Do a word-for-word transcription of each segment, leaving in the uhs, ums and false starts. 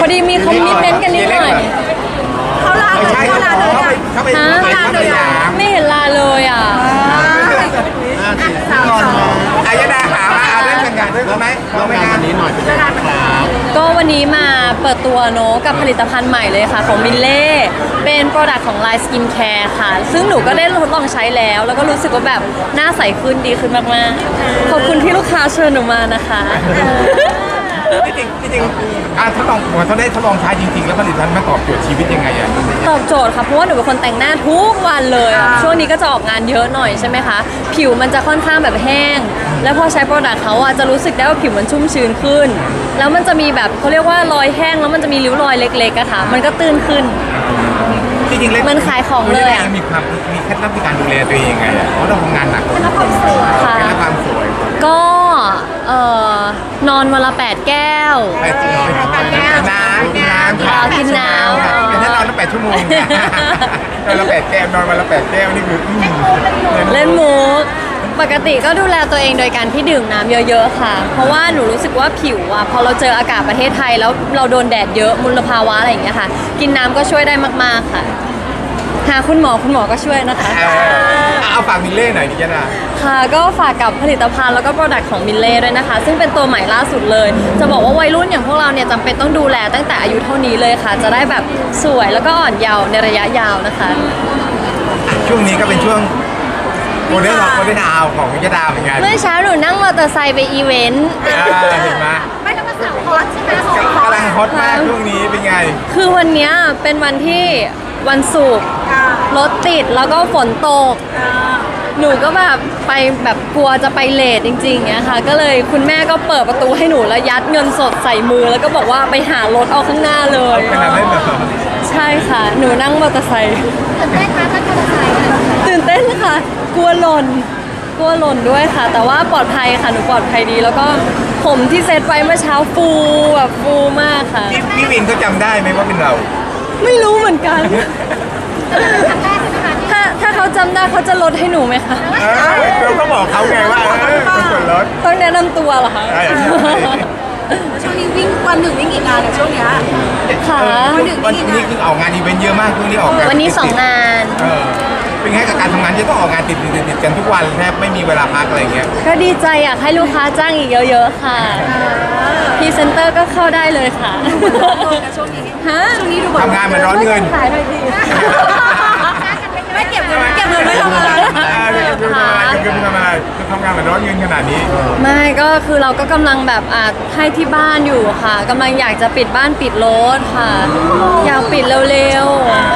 พอดีมีคอมมิชเมนต์กันนิดหน่อยเขาลาเลยเขาลาเลยอ่ะเขาไปเขาลาเลยอ่ะไม่เห็นลาเลยอ่ะสาวสองอายดาขามาเล่นกันกันด้วยไหมเราไม่งานนี้หน่อยเป็นยังไงครับก็วันนี้มาเปิดตัวโนกับผลิตภัณฑ์ใหม่เลยค่ะของมิลเล่เป็นโปรดักต์ของ Line Skin Care ค่ะซึ่งหนูก็ได้ทดลองใช้แล้วแล้วก็รู้สึกว่าแบบหน้าใสขึ้นดีขึ้นมากๆขอบคุณที่ลูกค้าเชิญหนูมานะคะจริงจริงการทดลองเขาได้ทดลองใช้จริงๆแล้วผลิตภัณฑ์มันตอบโจทย์ชีวิตยังไงอ่ะตอบโจทย์ค่ะเพราะว่าหนูเป็นคนแต่งหน้าทุกวันเลยช่วงนี้ก็จะออกงานเยอะหน่อยใช่ไหมคะผิวมันจะค่อนข้างแบบแห้งแล้วพอใช้โปรดักต์เขาอ่ะจะรู้สึกได้ว่าผิวมันชุ่มชื้นขึ้นแล้วมันจะมีแบบเขาเรียกว่ารอยแห้งแล้วมันจะมีริ้วรอยเล็กๆอะค่ะมันก็ตื้นขึ้นจริงๆเลยมันขายของเลยอ่ะมีความมีเคล็ดลับในการดูแลตัวเองยังไงอ่ะเพราะเราทำงานหนักเคล็ดลับความสวยเคล็ดลับความสวยก็เอ่อนอนวันละแปดแก้วแปดแก้วน้ำกินน้ำกินน้ำแต่ถ้านอนละแปดชั่วโมงนอนละแปดแก้วนอนวันละแปดแก้วนี่คือเล่นมุกปกติก็ดูแลตัวเองโดยการที่ดื่มน้ำเยอะๆค่ะเพราะว่าหนูรู้สึกว่าผิวอะพอเราเจออากาศประเทศไทยแล้วเราโดนแดดเยอะมลภาวะอะไรอย่างเงี้ยค่ะกินน้ำก็ช่วยได้มากๆค่ะหาคุณหมอคุณหมอก็ช่วยนะคะเอาฝากมิลเล่หน่อยดิจ้าค่ะก็ฝากกับผลิตภัณฑ์แล้วก็โปรดักต์ของมิลเล่ด้วยนะคะซึ่งเป็นตัวใหม่ล่าสุดเลยจะบอกว่าวัยรุ่นอย่างพวกเราเนี่ยจำเป็นต้องดูแลตั้งแต่อายุเท่านี้เลยค่ะจะได้แบบสวยแล้วก็อ่อนเยาว์ในระยะยาวนะคะช่วงนี้ก็เป็นช่วงโมเดลโมเดลดาวของยดาเหมือนกันเมื่อเช้าหนูนั่งมอเตอร์ไซค์ไปอีเวนต์เห็นไหมไม่ต้องมาสาวฮอตใช่ไหมกำลังฮอตมากช่วงนี้เป็นไงคือวันนี้เป็นวันที่วันศุกร์รถติดแล้วก็ฝนตกหนูก็แบบไปแบบกลัวจะไปเลทจริงๆเงี้ยค่ะก็เลยคุณแม่ก็เปิดประตูให้หนูแล้วยัดเงินสดใส่มือแล้วก็บอกว่าไปหารถเอาข้างหน้าเลยเป็นอะไรแบบใช่ค่ะหนูนั่งมอเตอร์ไซค์ตื่นเต้นไหมนั่งมอเตอร์ไซค์ตื่นเต้นค่ะกลัวหล่นกลัวหล่นด้วยค่ะแต่ว่าปลอดภัยค่ะหนูปลอดภัยดีแล้วก็ผมที่เซตไว้เมื่อเช้าฟูแบบฟูมากค่ะพี่วินเขาจำได้ไหมว่าเป็นเราไม่รู้เหมือนกันถ้าถ้าเขาจำได้เขาจะลดให้หนูไหมคะเราก็บอกเขาไงว่าเป็นส่วนลดต้องแนะนำตัวเหรอคะช่วงนี้วิ่งวันหนึ่งวิ่งกี่งานเนี่ยช่วงนี้ค่ะวันหนึ่งวันนี้คือออกงานอีเวนต์เยอะมากช่วงนี้ออกวันนี้สองงานเป็นไงกับการทำงานที่ต้องออกงานติดติดติดกันทุกวันแทบไม่มีเวลาพักอะไรเงี้ยก็ดีใจอยากให้ลูกค้าจ้างอีกเยอะๆค่ะพรีเซนเตอร์ก็เข้าได้เลยค่ะช่วงนี้ฮะช่วงนี้ดูทำงานเหมือนร้อนเงินขายหน่อยดีไม่เก็บเงินเก็บเงินไม่ทำอะไรคือทำอะไรคือทำอะไรคือทำงานเหมือนร้อนเงินขนาดนี้ไม่ก็คือเราก็กำลังแบบอ่าให้ที่บ้านอยู่ค่ะกำลังอยากจะปิดบ้านปิดรถค่ะอยากปิดเร็ว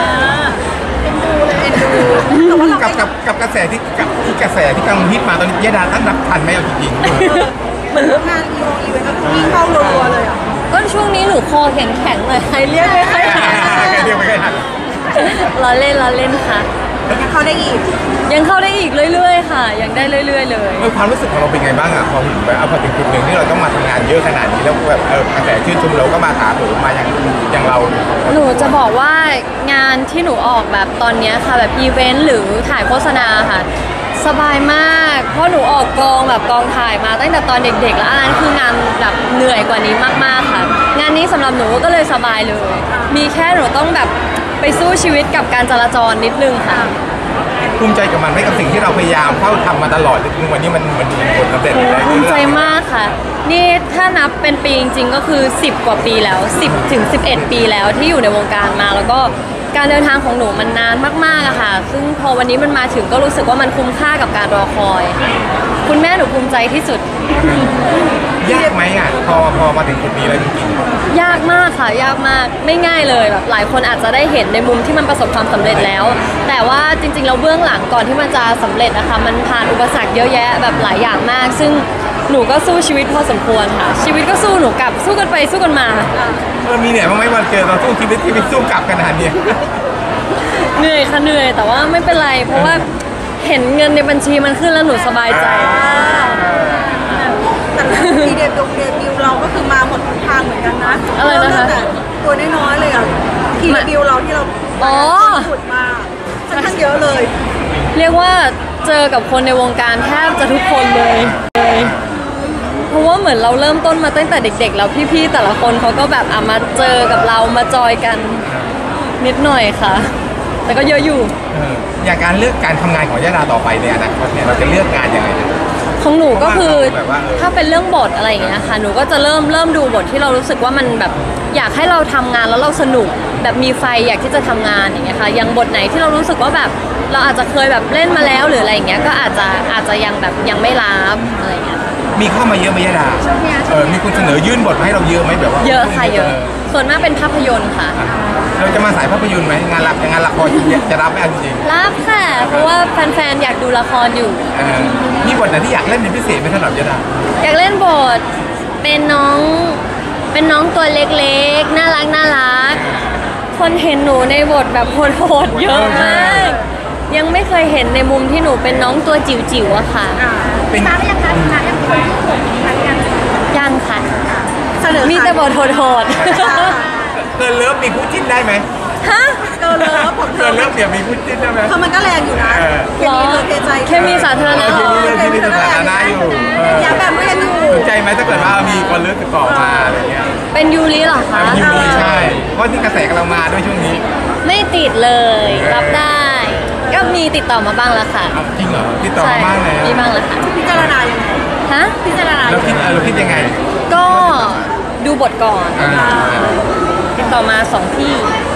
ๆกับกับกับกระแสที่กับที่กระแสที่กำลังฮิตมาตอนนี้ยดาตั้งรับทันไหมเอาจริงๆเหมือนงานอีโออีเวนต์ก็วิ่งเข้ารัวๆเลยอ่ะก็ช่วงนี้หนูคอแข็งๆเลยใครเรียกไม่ค่อยทันเรียกไม่ค่อยทันล้อเล่นล้อเล่นค่ะยังเข้าได้อีกยังเข้าได้อีกเรื่อยๆค่ะยังได้เรื่อยๆเลยความรู้สึกของเราเป็นไงบ้างอ่ะพอถึงแบบเอาพอถึงจุดหนึ่งที่เราต้องมาทำงานเยอะขนาดนี้แล้วแบบเออกระแสชื่นชมเราก็มาถาโถมมาอย่างอย่างเราหนูจะบอกว่างานที่หนูออกแบบตอนนี้ค่ะแบบอีเวนต์หรือถ่ายโฆษณาค่ะสบายมากเพราะหนูออกกองแบบกองถ่ายมาตั้งแต่ตอนเด็กๆแล้วอันนั้นคืองานแบบเหนื่อยกว่านี้มากๆค่ะงานนี้สำหรับหนูก็เลยสบายเลยมีแค่หนูต้องแบบไปสู้ชีวิตกับการจราจรนิดนึงค่ะภูมิใจกับมันไหมกับสิ่งที่เราพยายามเข้าทำมาตลอดจนวันนี้มันมันมีผลสำเร็จแล้วภูมิใจมากค่ะนี่ถ้านับเป็นปีจริงๆก็คือสิบกว่าปีแล้วสิบถึงสิบเอ็ดปีแล้วที่อยู่ในวงการมาแล้วก็การเดินทางของหนูมันนานมากๆอะค่ะซึ่งพอวันนี้มันมาถึงก็รู้สึกว่ามันคุ้มค่ากับการรอคอยคุณแม่หนูภูมิใจที่สุดยากไหมอ่ะพอพอมาถึงจุดนี้แล้วจริงๆยากมากค่ะยากมากไม่ง่ายเลยแบบหลายคนอาจจะได้เห็นในมุมที่มันประสบความสำเร็จแล้วแต่ว่าจริงๆแล้วเบื้องหลังก่อนที่มันจะสำเร็จนะคะมันผ่านอุปสรรคเยอะแยะแบบหลายอย่างมากซึ่งหนูก็สู้ชีวิตพอสมควรค่ะชีวิตก็สู้หนูกลับสู้กันไปสู้กันมาเออมีเหนื่อยบ้างไหมวันเจอเราสู้ชีวิตที่ไปสู้กลับขนาดนี้เหนื่อยค่ะเหนื่อยแต่ว่าไม่เป็นไรเพราะว่าเห็นเงินในบัญชีมันขึ้นแล้วหนูสบายใจแต่ทีเดบิวต์เดบิวเราก็คือมาหมดทางเหมือนกันนะอะไรนะคะตัวน้อยๆเลยอ่ะทีเดบิวเราที่เราสุดมาค่อนข้างเยอะเลยเรียกว่าเจอกับคนในวงการแทบจะทุกคนเลยราะว่าเหมือนเราเริ่มต้นมาตั้งแต่เด็กๆแล้วพี่ๆแต่ละคนเขาก็แบบอ่ะมาเจอกับเรามาจอยกันนิดหน่อยค่ะ แต่ก็เยอะอยู่เอออย่างการเลือกการทำงานของยะดาต่อไปในอนาคตเนี่ยเราจะเลือกงานยังไงนะของหนูก็คือแบบว่าเออถ้าเป็นเรื่องบทอะไรอย่างเงี้ยค่ะหนูก็จะเริ่มเริ่มดูบทที่เรารู้สึกว่ามันแบบอยากให้เราทำงานแล้วเราสนุกแบบมีไฟอยากที่จะทำงานอย่างเงี้ยค่ะอย่างบทไหนที่เรารู้สึกว่าแบบเราอาจจะเคยแบบเล่นมาแล้วหรืออะไรอย่างเงี้ยก็อาจจะอาจจะยังแบบยังไม่รับอะไรอย่างเงี้ยมีเข้ามาเยอะไหมยะดาเออมีคุณเสนอยื่นบทมาให้เราเยอะไหมแบบว่าเยอะค่ะเยอะส่วนมากเป็นภาพยนตร์ค่ะเราจะมาสายภาพยนตร์ไหมงานหลักงานละครจะรับไหมเอาจริงรับค่ะ เพราะว่าแฟนๆอยากดูละครอยู่ๆเออมีบทไหนที่อยากเล่นเป็นพิเศษไหมสำหรับยะดาอยากเล่นบทเป็นน้องเป็นน้องตัวเล็กๆน่ารักน่ารักคนเห็นหนูในบทแบบโหดๆเยอะมากยังไม่เคยเห็นในมุมที่หนูเป็นน้องตัวจิ๋วๆอะค่ะเป็นมาได้ยังคะมายังคะมายังยังค่ะเสนอมีแต่บทโหดเกินเลิฟมีคู่จิ้นได้ไหมๆฮะเกินเลิฟของเธเกิอนเลิฟเดี๋ยวมีคู่จิ้นได้ไหมเขามันก็แรงอยู่นะเออเคมีเธอเทใจเคมีสาธารณะเออเคมีสาธารณะอยู่เอออยากแบบไม่เห็นอยู่สนใจไหมถ้าเกิดว่ามีคนเลิฟติดต่อมาอะไรเงี้ยเป็นยูริเหรอคะยูริใช่เพราะที่กระแสกำลังมาด้วยช่วงนี้ไม่ติดเลย รับได้ ก็มีติดต่อมาบ้างแล้วค่ะเอาจริงเหรอติดต่อใช่มาบ้างแล้วมีบ้างแล้วค่ะพิจารณายังไงฮะพิจารณาเราคิดเออเราคิดยังไงก็ดูบทก่อนอ่าติดต่อมาสองที่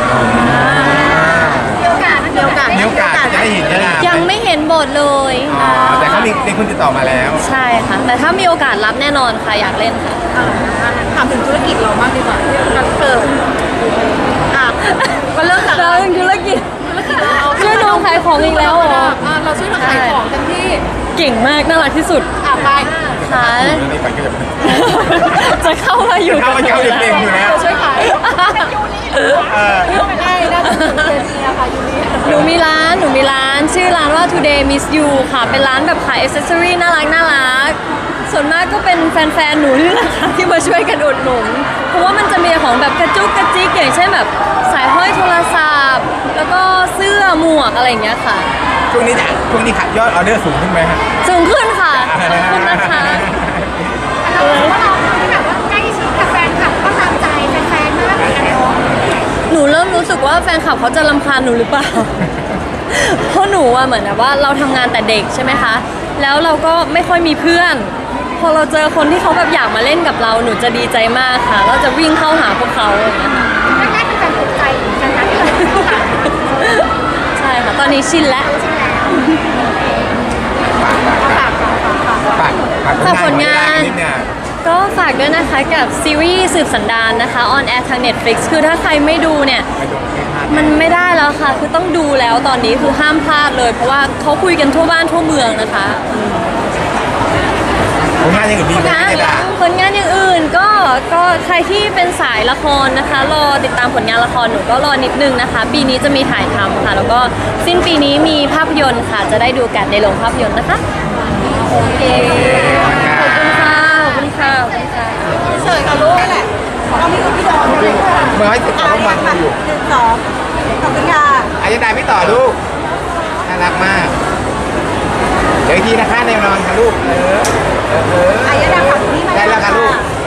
มีโอกาสมีโอกาสมีโอกาสจะได้เห็นยะดายังไม่เห็นบทเลยอ๋อแต่เขามีมีคนติดต่อมาแล้วใช่ค่ะ แต่ถ้ามีโอกาสรับแน่นอนค่ะ อยากเล่นค่ะถามถึงธุรกิจเราบ้างดีกว่าการเปิดอ่ะก็เริ่มจากเราเป็นธุรกิจช่วยน้องขายของอีกแล้วเหรอเราช่วยเราขายของเต็มที่เก่งมาก น่ารักที่สุดอ่ะไปค่ะนี่ไปก็จะจะเข้ามาอยู่เข้ามาเจ้าอยู่เก่งอยู่แล้วช่วยขายเออได้น่าจะเป็นเคมีอะค่ะยูริหนูมีร้าน หนูมีร้าน ชื่อร้านว่า Today Miss You ค่ะ เป็นร้านแบบขายอ c เซสซอรี่น่ารักน่ารัก ส่วนมากก็เป็นแฟนๆ หนูนี่แหละค่ะที่มาช่วยกันอุดหนุน เพราะว่ามันจะมีของแบบกระจุกกระจิกอย่างเช่นแบบสายห้อยโทรศัพท์ แล้วก็เสื้อหมวกอะไรอย่างเงี้ยค่ะช่วงนี้จะช่วงนี้ขัดยอดออเดอร์สูงขึ้นไหมฮะสูงขึ้นค่ะ ขอบคุณนะคะเราว่าเราที่แบบว่าใกล้ชิดกับแฟนคลับก็ตามใจแฟนๆมากเหมือนกันเนาะหนูเริ่มรู้สึกว่าแฟนคลับเขาจะรำคาญหนูหรือเปล่า เพราะหนูอะเหมือนแบบว่าเราทำงานแต่เด็กใช่ไหมคะ แล้วเราก็ไม่ค่อยมีเพื่อน พอเราเจอคนที่เขาแบบอยากมาเล่นกับเรา หนูจะดีใจมากค่ะ เราจะวิ่งเข้าหาพวกเขาอย่างเงี้ยค่ะไม่ได้เป็นการตกใจกันนะที่เราเข้าหาใช่ค่ะ ตอนนี้ชินแล้วฝากฝากฝากฝากฝากผลงานผลงานเนี่ยก็ฝากด้วยนะคะกับซีรีส์สืบสันดานนะคะออนแอร์ทาง Netflix คือถ้าใครไม่ดูเนี่ยไปดูไม่พลาดมันไม่ได้แล้วค่ะ คือต้องดูแล้วตอนนี้คือห้ามพลาดเลย เพราะว่าเขาคุยกันทั่วบ้านทั่วเมืองนะคะผลงานอย่างอื่นมีไหมนะยะดาผลงานอย่างอื่นก็ก็ใครที่เป็นสายละครนะคะ รอติดตามผลงานละครหนูก็รอนิดนึงนะคะ ปีนี้จะมีถ่ายทำค่ะ แล้วก็สิ้นปีนี้มีภาพยนตร์ค่ะ จะได้ดูกันในโรงภาพยนตร์นะคะ โอเค ขอบคุณค่ะ ขอบคุณค่ะ ขอบคุณค่ะเฉยกับลูกแหละเรามีกับพี่ดอนด้วยเมื่อให้ติดต่ออ่ะเข้ายัมางค่ะอยู่หนึ่งสองขอบคุณค่ะอายะดาพี่ต่อลูกน่ารักมากเดี๋ยวอีกทีนะคะในนอนค่ะลูกเออเออเอออายะดาขับนี่มาได้แล้วค่ะลูกค่ะ